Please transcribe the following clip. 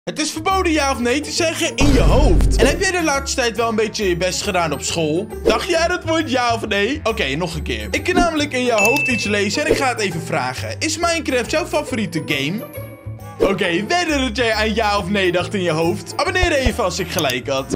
Het is verboden ja of nee te zeggen in je hoofd. En heb jij de laatste tijd wel een beetje je best gedaan op school? Dacht jij dat woord ja of nee? Oké, nog een keer. Ik kan namelijk in jouw hoofd iets lezen en ik ga het even vragen. Is Minecraft jouw favoriete game? Oké, wedden dat jij aan ja of nee dacht in je hoofd? Abonneer even als ik gelijk had.